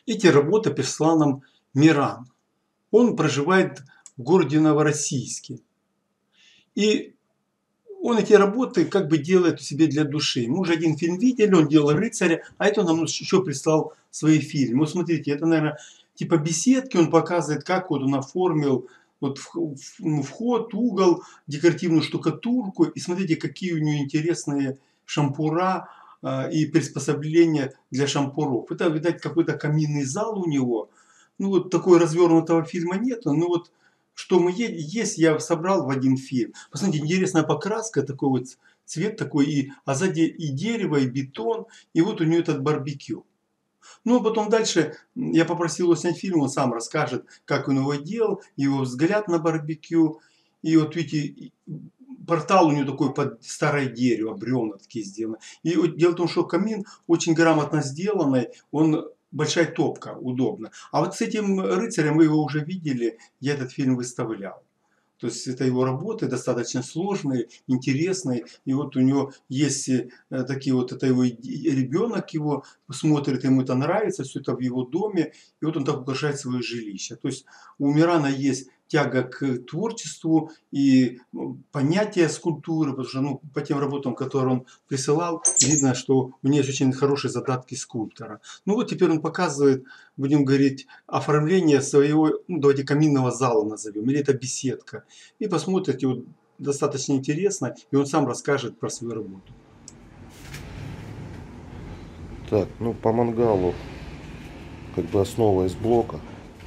Эти работы прислал нам Миран. Он проживает в городе Новороссийске. И он эти работы как бы делает себе для души. Мы уже один фильм видели, он делал «Рыцаря», а это он нам еще прислал свои фильмы. Вот смотрите, это, наверное, типа беседки, он показывает, как вот он оформил вот вход, угол, декоративную штукатурку. И смотрите, какие у него интересные шампура и приспособления для шампуров. Это, видать, какой-то каминный зал у него. Ну, вот такого развернутого фильма нет. Ну, вот что мы есть, я собрал в один фильм. Посмотрите, интересная покраска, такой вот цвет такой, а сзади и дерево, и бетон, и вот у нее этот барбекю. Ну, а потом дальше я попросил его снять фильм, он сам расскажет, как он его делал, его взгляд на барбекю. И вот видите, портал у него такой под старое дерево, бревна такие сделаны. И вот дело в том, что камин очень грамотно сделанный, он большая топка, удобно. А вот с этим рыцарем вы его уже видели, я этот фильм выставлял. То есть это его работы достаточно сложные, интересные. И вот у него есть такие вот, это его ребенок его смотрит, ему это нравится, все это в его доме. И вот он так украшает свое жилище. То есть у Мирана есть тяга к творчеству и понятие скульптуры, потому что по тем работам, которые он присылал, видно, что у него есть очень хорошие задатки скульптора. Ну вот теперь он показывает, будем говорить, оформление своего, давайте каминного зала назовем, или это беседка. И посмотрите, вот, достаточно интересно, и он сам расскажет про свою работу. Так, ну по мангалу как бы основа из блока.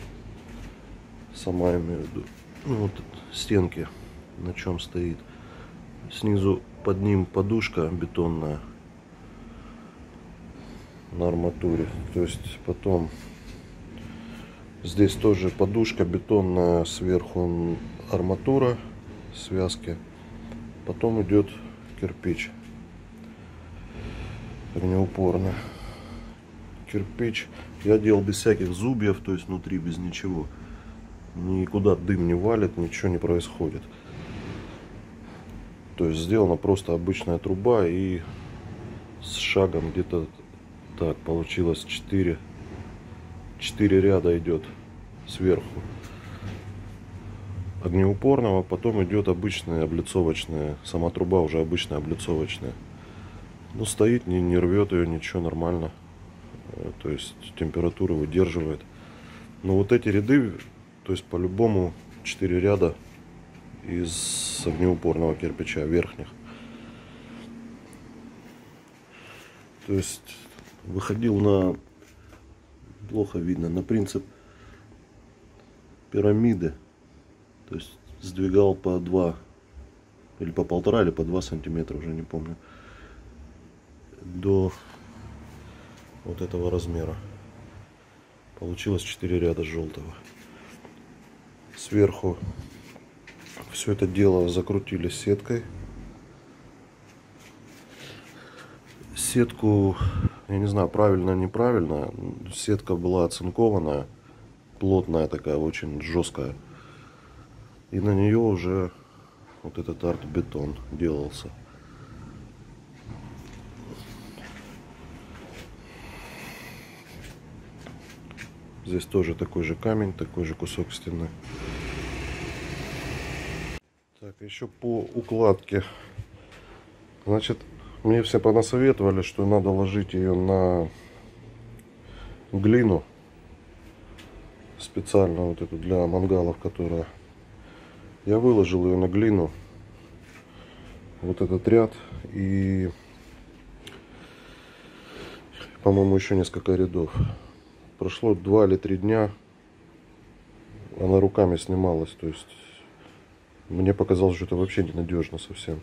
Сама имею в виду. Ну вот стенки, на чем стоит. Снизу под ним подушка бетонная на арматуре. То есть потом здесь тоже подушка бетонная, сверху арматура, связки. Потом идет кирпич. Огнеупорно. Кирпич я делал без всяких зубьев, то есть внутри без ничего. Никуда дым не валит, ничего не происходит. То есть сделана просто обычная труба, и с шагом где-то так получилось 4 ряда идет сверху огнеупорного, потом идет обычная облицовочная, сама труба уже обычная облицовочная. Ну, стоит, не рвет ее, ничего, нормально. То есть температуру выдерживает. Но вот эти ряды, то есть по-любому 4 ряда из огнеупорного кирпича верхних. То есть выходил на, плохо видно, на принцип пирамиды. То есть сдвигал по 2 или по 1,5 или по 2 сантиметра, уже не помню, до вот этого размера. Получилось 4 ряда желтого. Сверху все это дело закрутили сеткой. Сетку, я не знаю, правильно, неправильно. Сетка была оцинкованная, плотная такая, очень жесткая. И на нее уже вот этот арт-бетон делался. Здесь тоже такой же камень, такой же кусок стены. Так, еще по укладке. Значит, мне все понасоветовали, что надо ложить ее на глину. Специально вот эту для мангалов, которая... Я выложил ее на глину. Вот этот ряд. И, по-моему, еще несколько рядов. Прошло 2 или 3 дня. Она руками снималась. То есть мне показалось, что это вообще ненадежно совсем.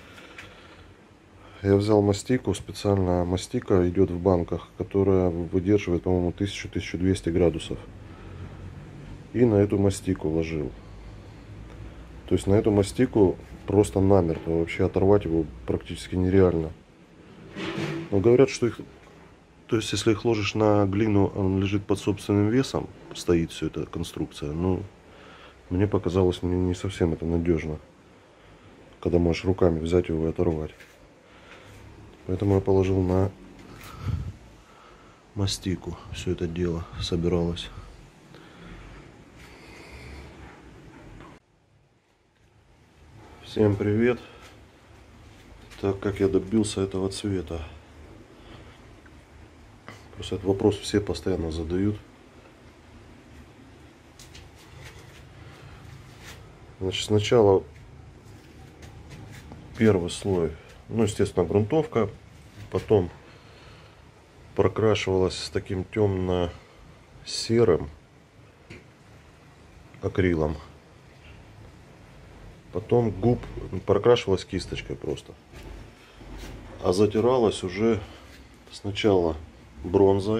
Я взял мастику. Специально мастика идет в банках, которая выдерживает, по-моему, 1000-1200 градусов. И на эту мастику ложил. То есть на эту мастику просто намертво. Вообще оторвать его практически нереально. Но говорят, что их... То есть если их ложишь на глину, он лежит под собственным весом. Стоит все эта конструкция. Но мне показалось не совсем это надежно. Когда можешь руками взять его и оторвать. Поэтому я положил на мастику все это дело собиралось. Всем привет! Так как я добился этого цвета? Просто этот вопрос все постоянно задают. Значит, сначала первый слой, ну, естественно, грунтовка, потом прокрашивалась с таким темно-серым акрилом. Потом губ прокрашивалась кисточкой просто. А затиралась уже сначала бронзой,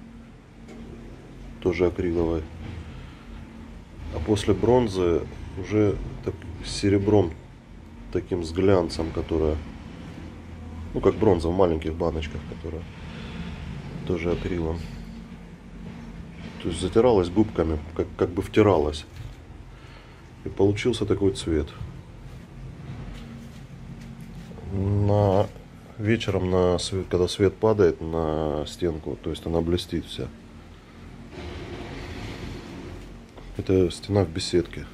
тоже акриловой. А после бронзы уже так, с серебром, таким с глянцем, которая, ну, как бронза в маленьких баночках, которая тоже акрилом. То есть затиралась губками, как бы втиралась. И получился такой цвет. Вечером, когда свет падает на стенку, то есть она блестит вся. Это стена в беседке.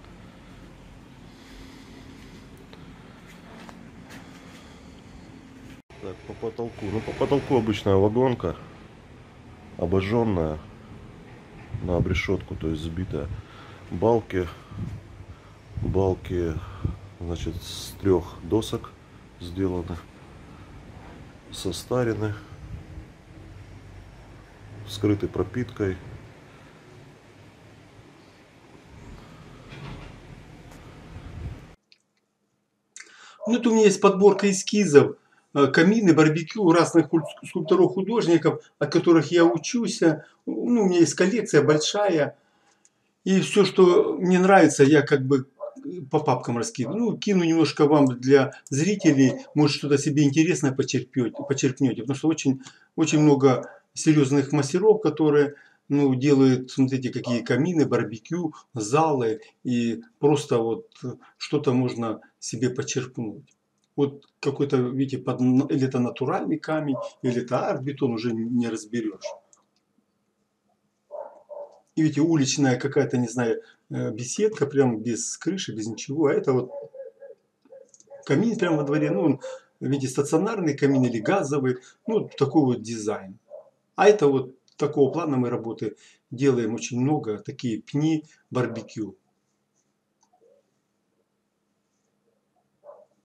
Так, по потолку. Ну, по потолку обычная вагонка, обожженная на обрешетку, то есть сбитая. Балки, значит, с 3 досок сделаны, состарены, скрыты пропиткой. Ну, это у меня есть подборка эскизов, камины, барбекю разных скульпторов-художников, от которых я учусь. Ну, у меня есть коллекция большая. И все, что мне нравится, я как бы по папкам раскидываю. Ну, кину немножко вам для зрителей, может, что-то себе интересное почерпнете. Потому что очень много серьезных мастеров, которые, ну, делают, смотрите, какие камины, барбекю, залы. И просто вот что-то можно себе почерпнуть. Вот какой-то, видите, или это натуральный камень, или это арт-бетон, уже не разберешь. И видите, уличная какая-то, не знаю, беседка, прям без крыши, без ничего. А это вот камин прямо во дворе. Ну, он, видите, стационарный камин или газовый. Ну, такой вот дизайн. А это вот такого плана мы работы делаем очень много. Такие пни барбекю.